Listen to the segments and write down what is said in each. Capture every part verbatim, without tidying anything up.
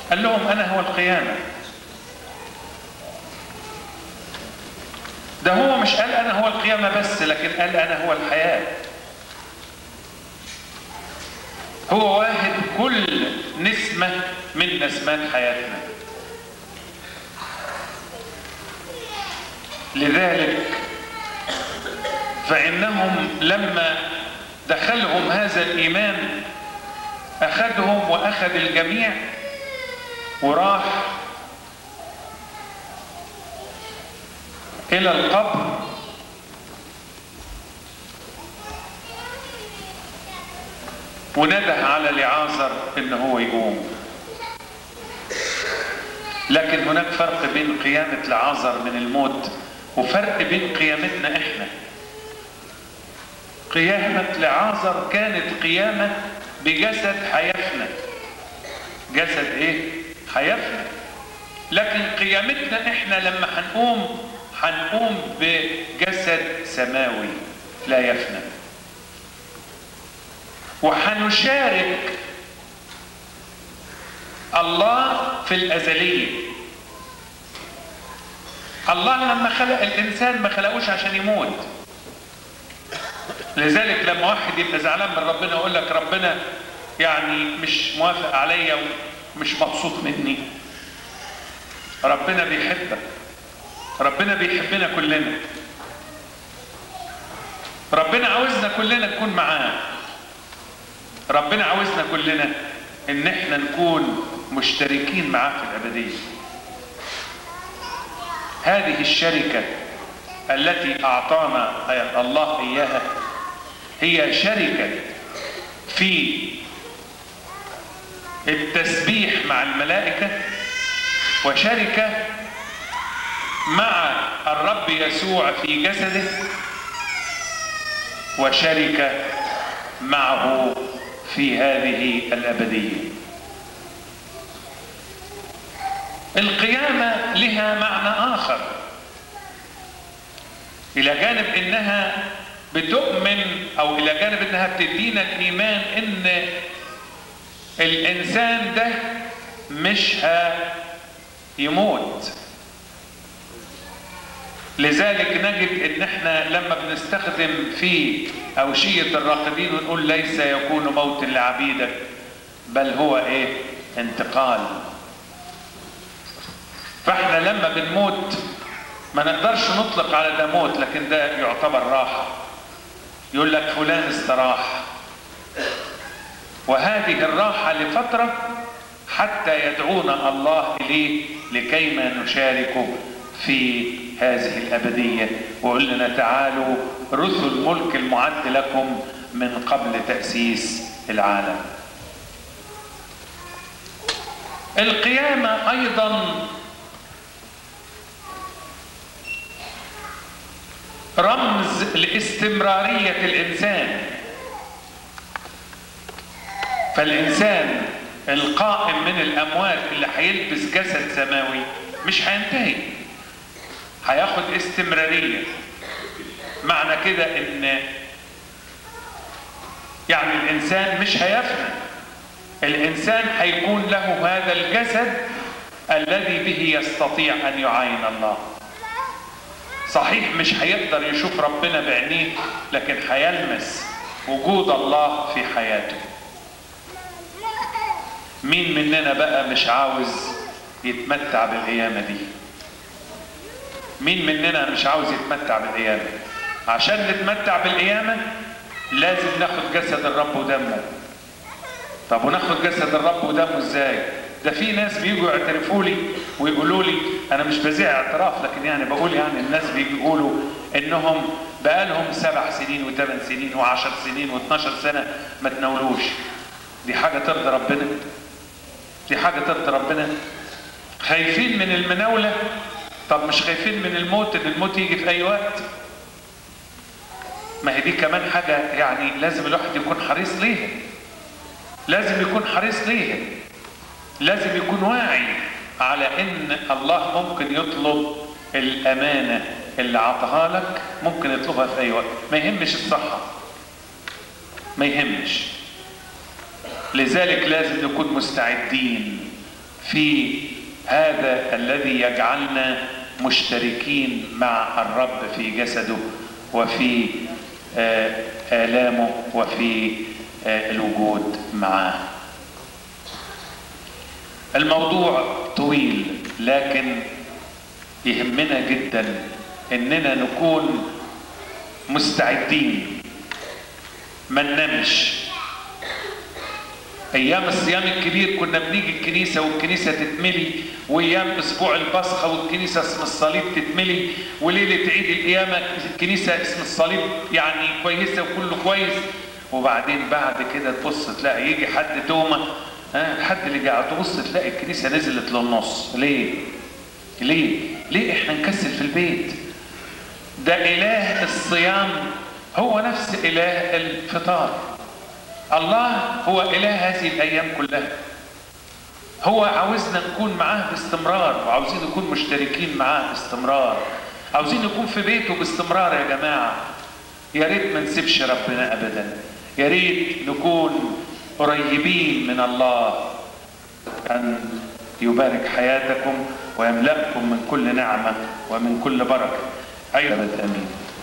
قال لهم أنا هو القيامة. ده هو مش قال أنا هو القيامة بس، لكن قال أنا هو الحياة. هو واهب كل نسمة من نسمات حياتنا. لذلك فإنهم لما دخلهم هذا الإيمان أخذهم وأخذ الجميع وراح إلى القبر، ونده على لعازر إن هو يقوم. لكن هناك فرق بين قيامة لعازر من الموت وفرق بين قيامتنا إحنا. قيامة لعازر كانت قيامة بجسد حياتنا، جسد إيه؟ حياتنا. لكن قيامتنا إحنا لما هنقوم هنقوم بجسد سماوي لا يفنى، وهنشارك الله في الأزلية. الله لما خلق الإنسان ما خلقوش عشان يموت. لذلك لما واحد يبقى زعلان من ربنا ويقول لك ربنا يعني مش موافق عليا ومش مبسوط مني، ربنا بيحبك، ربنا بيحبنا كلنا، ربنا عاوزنا كلنا نكون معاه، ربنا عاوزنا كلنا ان احنا نكون مشتركين معاه في الأبدية. هذه الشركة التي أعطانا الله إياها هي شركة في التسبيح مع الملائكة، وشركة مع الرب يسوع في جسده، وشركة معه في هذه الأبدية. القيامة لها معنى آخر، إلى جانب إنها بتؤمن أو إلى جانب إنها بتدينا الإيمان إن الإنسان ده مش هيموت. لذلك نجد إن إحنا لما بنستخدم في أوشية الراقدين ونقول ليس يكون موت لعبيدك بل هو إيه؟ انتقال. فإحنا لما بنموت ما نقدرش نطلق على ده موت، لكن ده يعتبر راحة. يقول لك فلان استراح، وهذه الراحة لفترة حتى يدعونا الله إليه لكيما نشاركه في هذه الأبدية. وقل لنا تعالوا رثوا الملك المعد لكم من قبل تأسيس العالم. القيامة أيضا رمز لاستمرارية الإنسان. فالإنسان القائم من الأموات اللي هيلبس جسد سماوي مش هينتهي، هياخد استمرارية. معنى كده إن يعني الإنسان مش هيفنى، الإنسان هيكون له هذا الجسد الذي به يستطيع أن يعاين الله. صحيح مش هيقدر يشوف ربنا بعينيه، لكن هيلمس وجود الله في حياته. مين مننا بقى مش عاوز يتمتع بالقيامة دي؟ مين مننا مش عاوز يتمتع بالقيامة؟ عشان نتمتع بالقيامة لازم ناخد جسد الرب ودمه. طب وناخد جسد الرب ودمه ازاي؟ ده في ناس بيجوا يعترفوا لي ويقولوا لي، انا مش بذيع اعتراف لكن يعني بقول يعني الناس بيقولوا انهم بقالهم سبع سنين وثمان سنين وعشر سنين واثناشر سنة ما تناولوش. دي حاجة ترضي ربنا؟ دي حاجة ترضي ربنا؟ خايفين من المناولة؟ طب مش خايفين من الموت، ان الموت يجي في اي وقت؟ ما هي دي كمان حاجة يعني لازم الواحد يكون حريص ليها، لازم يكون حريص ليها، لازم يكون واعي على ان الله ممكن يطلب الامانة اللي عطاها لك، ممكن يطلبها في اي وقت. ما يهمش الصحة، ما يهمش. لذلك لازم نكون مستعدين في هذا الذي يجعلنا مشتركين مع الرب في جسده وفي آلامه وفي الوجود معاه. الموضوع طويل، لكن يهمنا جدا اننا نكون مستعدين، ما ننامش. ايام الصيام الكبير كنا بنيجي الكنيسه والكنيسه تتملي، وايام اسبوع البصخه والكنيسه اسم الصليب تتملي، وليله عيد القيامه الكنيسه اسم الصليب يعني كويسه وكله كويس. وبعدين بعد كده تبص تلاقي يجي حد تومه، ها الحد اللي قاعد تبص تلاقي الكنيسه نزلت للنص. ليه؟ ليه؟ ليه احنا نكسل في البيت؟ ده اله الصيام هو نفس اله الفطار. الله هو اله هذه الايام كلها. هو عاوزنا نكون معاه باستمرار، وعاوزين نكون مشتركين معاه باستمرار، عاوزين نكون في بيته باستمرار يا جماعه. يا ريت ما نسيبش ربنا ابدا، يا ريت نكون قريبين من الله. ان يبارك حياتكم ويملأكم من كل نعمه ومن كل بركه. ايضا امين.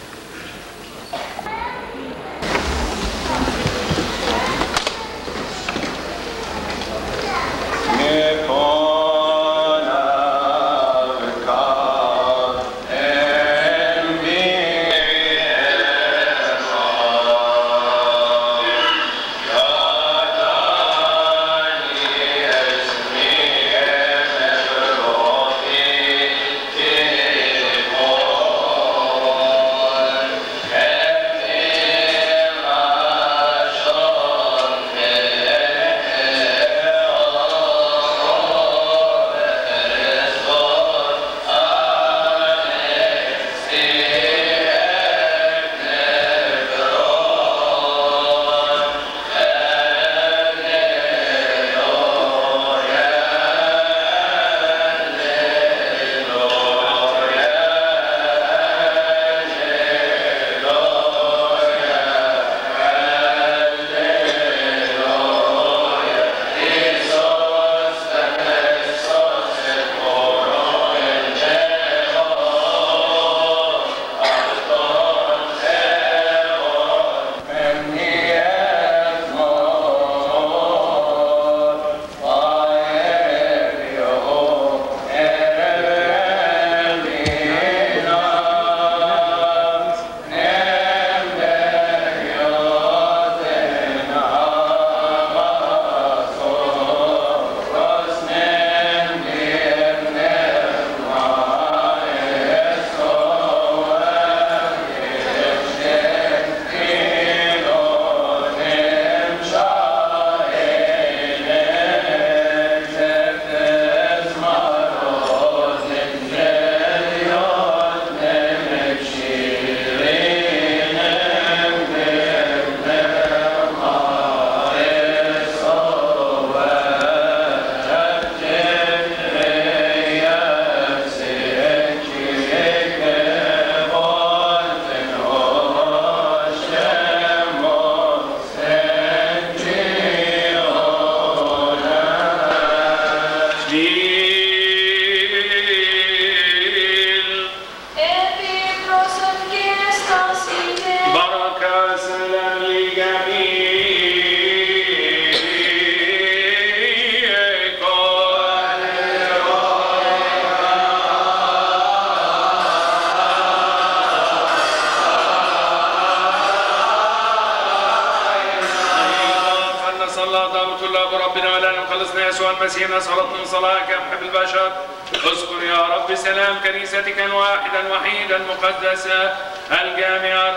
المسيح نسألك من صلاحك يا محب البشر. اذكر يا رب سلام كنيستك الواحدا وحيدا مقدسا الجامع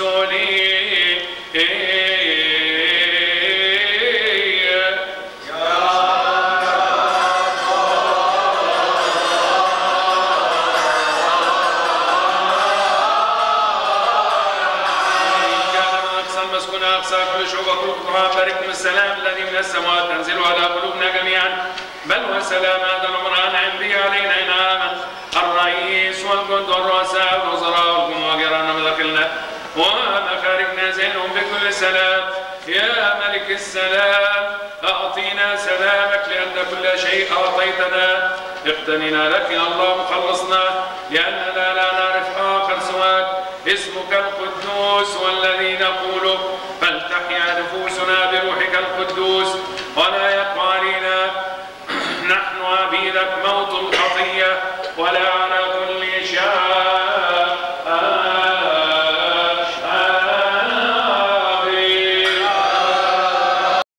الرسولي. باركم السلام الذي من السماوات تنزل على قلوبنا جميعا، بل وسلام هذا الامر انعم به علينا انعاما الرئيس والجند والرؤساء والوزراء والجمهور مداخلنا ومخارجنا زينهم بكل سلام. يا ملك السلام اعطينا سلامك لان كل شيء أعطيتنا، اقتننا لك يا الله مخلصنا، لأننا لا نعرف آخر سواك، اسمك القدوس والذي نقوله، فلتحيا نفوسنا بروحك القدوس، ولا